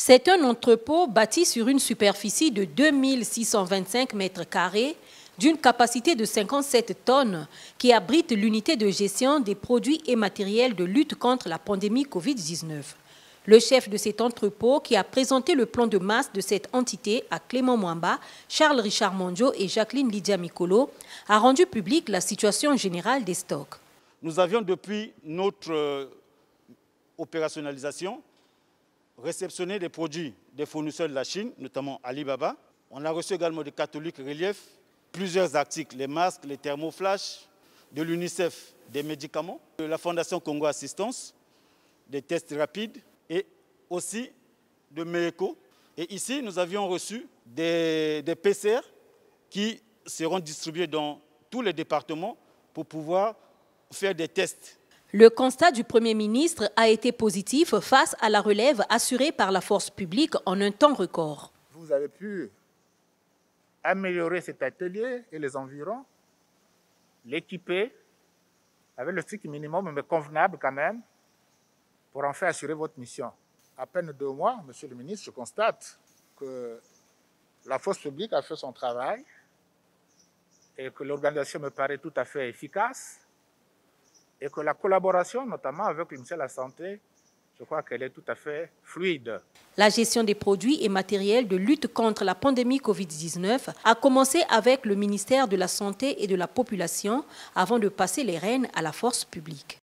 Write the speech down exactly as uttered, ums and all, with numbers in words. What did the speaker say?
C'est un entrepôt bâti sur une superficie de deux mille six cent vingt-cinq mètres carrés, d'une capacité de cinquante-sept tonnes, qui abrite l'unité de gestion des produits et matériels de lutte contre la pandémie Covid dix-neuf. Le chef de cet entrepôt, qui a présenté le plan de masse de cette entité à Clément Mwamba, Charles Richard Mondjo et Jacqueline Lydia Mikolo, a rendu publique la situation générale des stocks. Nous avions depuis notre euh, opérationnalisation réceptionné des produits des fournisseurs de la Chine, notamment Alibaba. On a reçu également des catholiques reliefs, plusieurs articles, les masques, les thermoflash, de l'UNICEF, des médicaments, de la Fondation Congo Assistance, des tests rapides et aussi de Meeco. Et ici, nous avions reçu des, des P C R qui seront distribués dans tous les départements pour pouvoir faire des tests. Le constat du Premier ministre a été positif face à la relève assurée par la force publique en un temps record. Vous avez pu améliorer cet atelier et les environs, l'équiper avec le strict minimum, mais convenable quand même, pour enfin assurer votre mission. À peine deux mois, Monsieur le ministre, je constate que la force publique a fait son travail et que l'organisation me paraît tout à fait efficace et que la collaboration, notamment avec le ministère de la Santé, je crois qu'elle est tout à fait fluide. La gestion des produits et matériels de lutte contre la pandémie Covid dix-neuf a commencé avec le ministère de la Santé et de la Population avant de passer les rênes à la force publique.